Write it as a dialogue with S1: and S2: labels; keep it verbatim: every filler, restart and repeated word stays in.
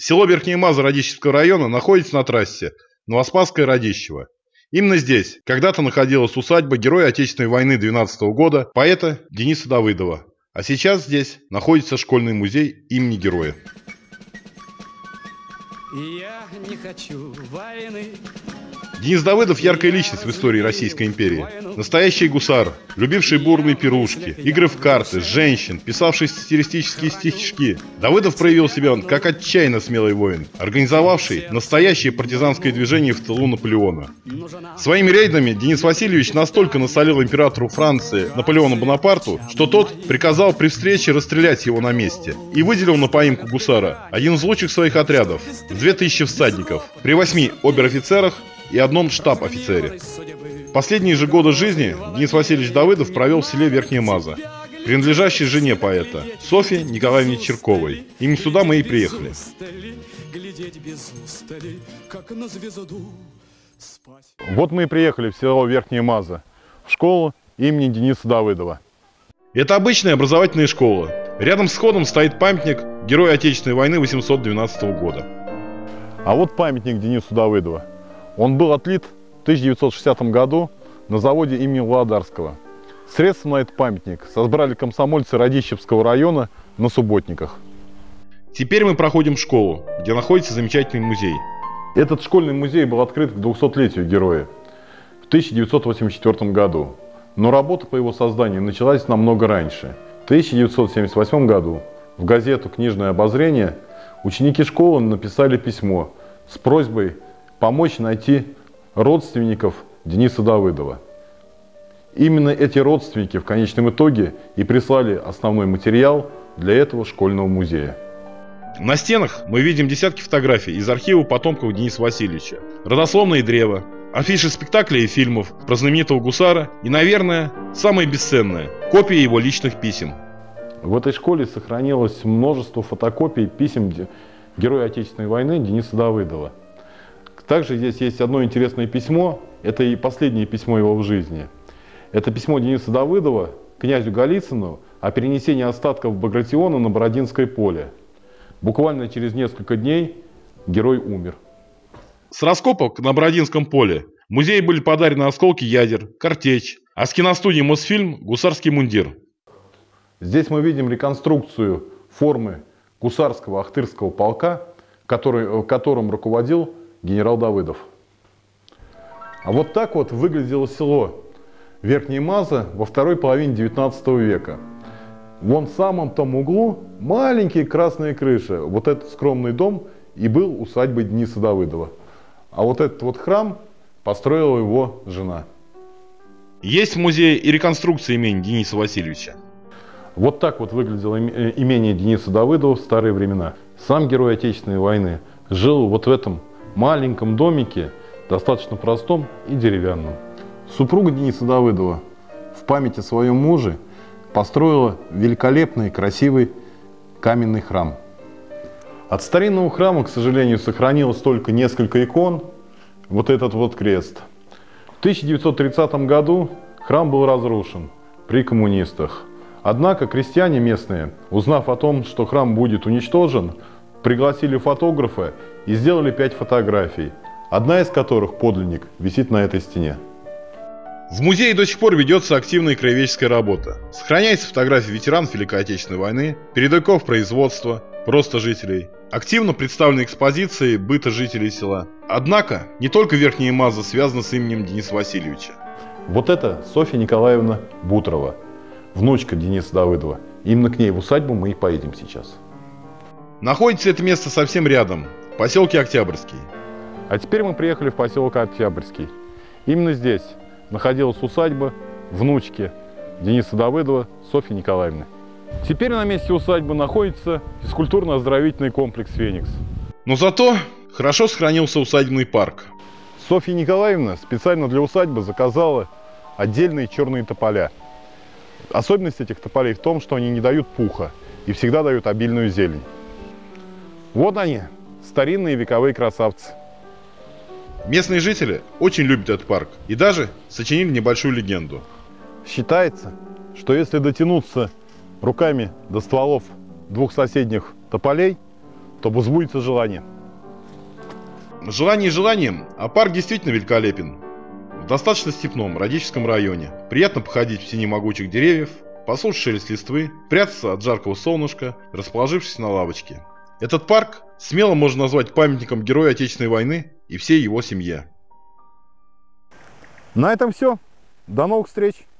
S1: Село Верхняя Маза Радищевского района находится на трассе Новоспасское-Радищево. Именно здесь когда-то находилась усадьба Героя Отечественной войны двенадцатого года поэта Дениса Давыдова. А сейчас здесь находится школьный музей имени героя.
S2: Я не хочу войны.
S1: Денис Давыдов – яркая личность в истории Российской империи. Настоящий гусар, любивший бурные пирушки, игры в карты, женщин, писавший сатиристические стишки. Давыдов проявил себя как отчаянно смелый воин, организовавший настоящее партизанское движение в тылу Наполеона. Своими рейдами Денис Васильевич настолько насолил императору Франции Наполеону Бонапарту, что тот приказал при встрече расстрелять его на месте и выделил на поимку гусара один из лучших своих отрядов – две тысячи всадников, при восьми обер-офицерах и одном штаб-офицере. Последние же годы жизни Денис Васильевич Давыдов провел в селе Верхняя Маза, принадлежащей жене поэта Софье Николаевне Чирковой. Именно сюда мы и приехали. Вот мы и приехали в село Верхняя Маза, в школу имени Дениса Давыдова. Это обычная образовательная школа. Рядом с входом стоит памятник Герою Отечественной войны восемьсот двенадцатого года. А вот памятник Денису Давыдову. Он был отлит в тысяча девятьсот шестидесятом году на заводе имени Володарского. Средства на этот памятник собрали комсомольцы Радищевского района на субботниках. Теперь мы проходим в школу, где находится замечательный музей. Этот школьный музей был открыт к двухсотлетию героя в тысяча девятьсот восемьдесят четвёртом году. Но работа по его созданию началась намного раньше. В тысяча девятьсот семьдесят восьмом году в газету «Книжное обозрение» ученики школы написали письмо с просьбой помочь найти родственников Дениса Давыдова. Именно эти родственники в конечном итоге и прислали основной материал для этого школьного музея. На стенах мы видим десятки фотографий из архива потомков Дениса Васильевича, родословное древо, афиши спектаклей и фильмов про знаменитого гусара и, наверное, самое бесценное – копии его личных писем. В этой школе сохранилось множество фотокопий писем Героя Отечественной войны Дениса Давыдова. Также здесь есть одно интересное письмо, это и последнее письмо его в жизни. Это письмо Дениса Давыдова князю Голицыну о перенесении остатков Багратиона на Бородинское поле. Буквально через несколько дней герой умер. С раскопок на Бородинском поле музею были подарены осколки ядер, картечь, а с киностудии «Мосфильм» гусарский мундир. Здесь мы видим реконструкцию формы гусарского ахтырского полка, который, которым руководил генерал Давыдов. А вот так вот выглядело село Верхняя Маза во второй половине девятнадцатого века. Вон в самом том углу маленькие красные крыши. Вот этот скромный дом и был усадьбой Дениса Давыдова. А вот этот вот храм построила его жена. Есть в музее и реконструкция имени Дениса Васильевича. Вот так вот выглядело имение Дениса Давыдова в старые времена. Сам герой Отечественной войны жил вот в этом маленьком домике, достаточно простом и деревянном. Супруга Дениса Давыдова в память о своем муже построила великолепный красивый каменный храм. От старинного храма, к сожалению, сохранилось только несколько икон, вот этот вот крест. В тысяча девятьсот тридцатом году храм был разрушен при коммунистах. Однако крестьяне местные, узнав о том, что храм будет уничтожен, пригласили фотографа и сделали пять фотографий, одна из которых, подлинник, висит на этой стене. В музее до сих пор ведется активная краеведческая работа. Сохраняются фотографии ветеранов Великой Отечественной войны, передовиков производства, просто жителей. Активно представлены экспозиции быта жителей села. Однако, не только Верхняя Маза связана с именем Дениса Васильевича. Вот это Софья Николаевна Бутрова, внучка Дениса Давыдова. Именно к ней в усадьбу мы и поедем сейчас. Находится это место совсем рядом, в поселке Октябрьский. А теперь мы приехали в поселок Октябрьский. Именно здесь находилась усадьба внучки Дениса Давыдова Софьи Николаевны. Теперь на месте усадьбы находится физкультурно-оздоровительный комплекс «Феникс». Но зато хорошо сохранился усадебный парк. Софья Николаевна специально для усадьбы заказала отдельные черные тополя. Особенность этих тополей в том, что они не дают пуха и всегда дают обильную зелень. Вот они, старинные вековые красавцы. Местные жители очень любят этот парк и даже сочинили небольшую легенду. Считается, что если дотянуться руками до стволов двух соседних тополей, чтобы сбудется желание. Желание желанием, а парк действительно великолепен. В достаточно степном родительском районе. Приятно походить в тени могучих деревьев, послушать шелест листвы, прятаться от жаркого солнышка, расположившись на лавочке. Этот парк смело можно назвать памятником Герою Отечественной войны и всей его семье. На этом все. До новых встреч!